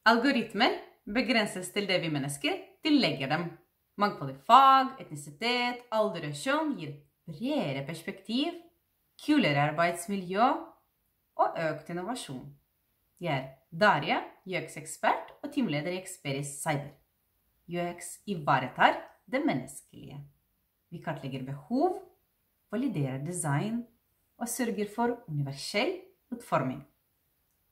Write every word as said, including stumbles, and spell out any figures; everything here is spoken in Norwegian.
Algoritmer begrenses til det vi mennesker tillegger dem. Mangfoldig fag, etnisitet, alder og kjønn gir bredere perspektiv, kulere arbeidsmiljø og økt innovasjon. Jeg er Darja, U X-ekspert og teamleder i Experis Cyber. U X ivaretar det menneskelige. Vi kartlegger behov, validerer design og sørger for universell utforming.